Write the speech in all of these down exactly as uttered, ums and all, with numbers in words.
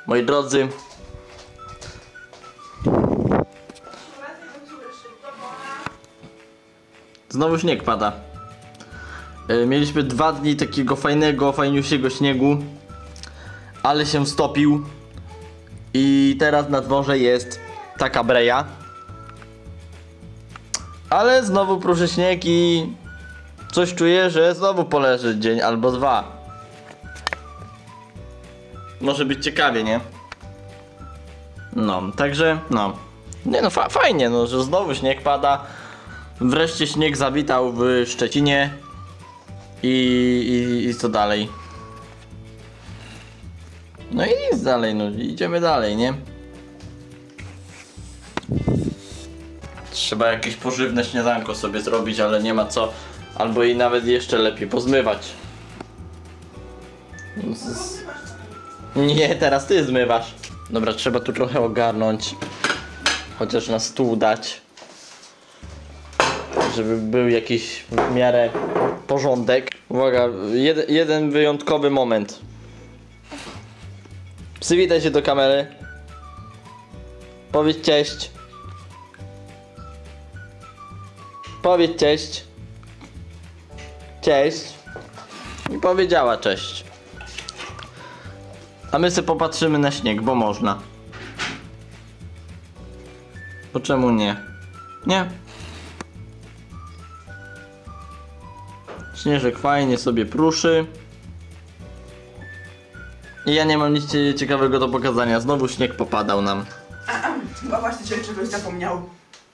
Moi drodzy, znowu śnieg pada. Mieliśmy dwa dni takiego fajnego, fajniusiego śniegu, ale się stopił i teraz na dworze jest taka breja. Ale znowu pruszy śnieg i coś czuję, że znowu poleży dzień albo dwa. Może być ciekawie, nie? No, także no. Nie no, fa fajnie, no, że znowu śnieg pada. Wreszcie śnieg zawitał w Szczecinie. I, i, i co dalej? No i nic dalej, no idziemy dalej, nie? Trzeba jakieś pożywne śniadanko sobie zrobić, ale nie ma co. Albo i nawet jeszcze lepiej pozmywać. Nie, teraz ty zmywasz. Dobra, trzeba tu trochę ogarnąć. Chociaż na stół dać. Żeby był jakiś w miarę porządek. Uwaga, jed, jeden wyjątkowy moment. Przywitaj się do kamery. Powiedz cześć. Powiedz cześć. Cześć. I powiedziała cześć. A my sobie popatrzymy na śnieg, bo można. Bo czemu nie? Nie? Śnieżek fajnie sobie pruszy. I ja nie mam nic ciekawego do pokazania. Znowu śnieg popadał nam. Chyba właściciel czegoś zapomniał.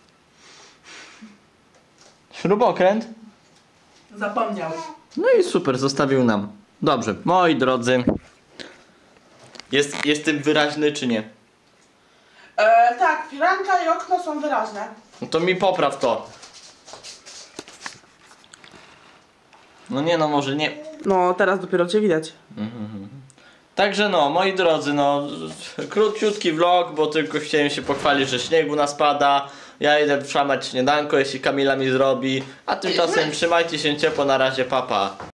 Śrubokręt? Zapomniał. No i super, zostawił nam. Dobrze, moi drodzy. Jest, jestem wyraźny czy nie? E, tak, firanka i okno są wyraźne. No to mi popraw to. No nie no, może nie. No, teraz dopiero cię widać. Mhm. Także no, moi drodzy, no króciutki vlog, bo tylko chciałem się pochwalić, że śniegu nas pada. Ja idę wszamać śniadanko, jeśli Kamila mi zrobi. A tymczasem trzymajcie się ciepło, na razie, papa.